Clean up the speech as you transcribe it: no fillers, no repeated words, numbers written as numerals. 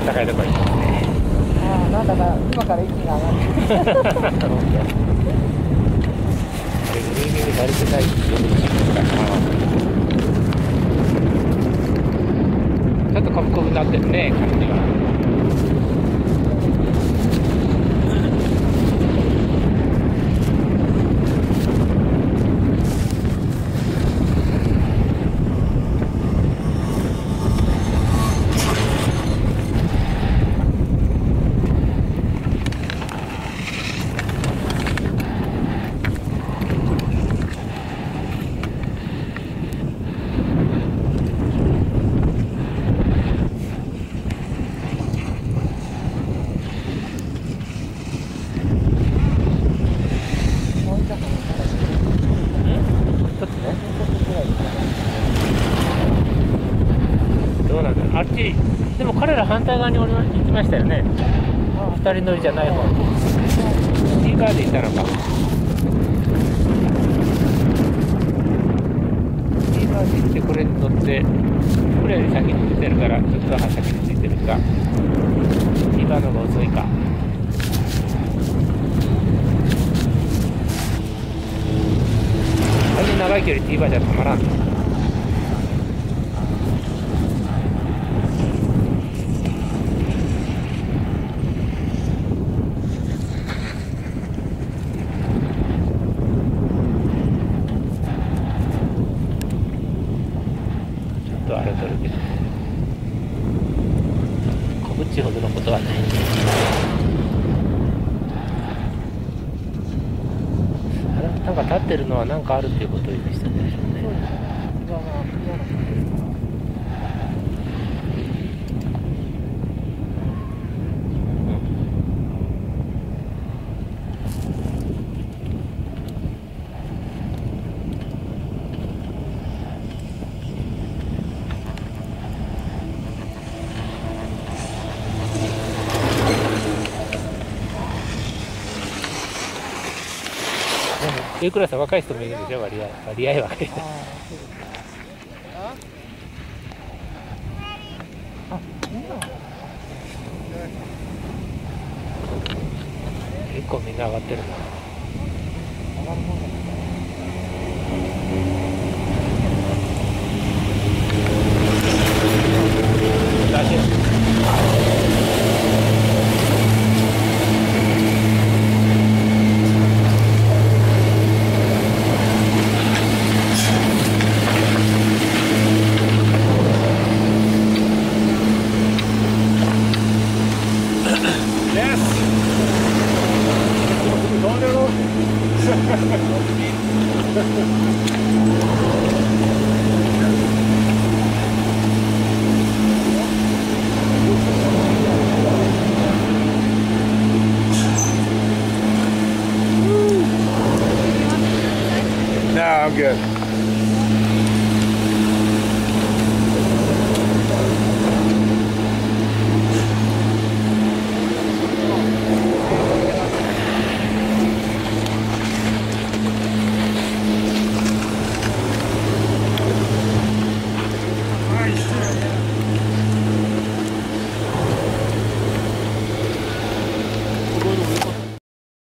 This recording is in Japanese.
高いところにいますね。 ああ、なんだか今から一気に上がる。 人間に慣れてないっていうのかな。ちょっとコブコブになってるね、感じが。どうなんだろう、あっちでも彼ら反対側に行きましたよね。2人乗りじゃない方にシーカーで行ったのか。シーカーで行ってこれに乗って、これより先に出てるからちょっと先についてるか、シーカーの方が遅いか。あんな長い距離ティーバーじゃたまらんの。あれとるけど、小淵ほどのことはない。あれなんか立ってるのは何かあるっていうことを意味してるんでしょうね。J クラスは若い人もいるんでしょ、割合若い人。結構みんな上がってるな。 No, I'm good.